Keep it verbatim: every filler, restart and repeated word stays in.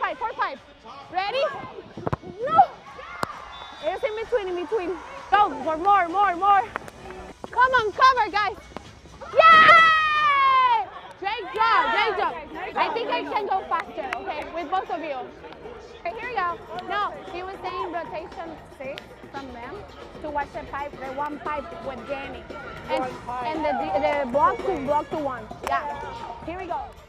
five, four, five. Ready? No! It's in between, in between. Go for more, more, more. Come on, cover, guys. Yay! Great job, great job. I think I can go faster, okay, with both of you. Okay, here we go. No, he was saying rotation six from them to watch the pipe, the one pipe with Jenny. And, and the, the block to block to one. Yeah, here we go.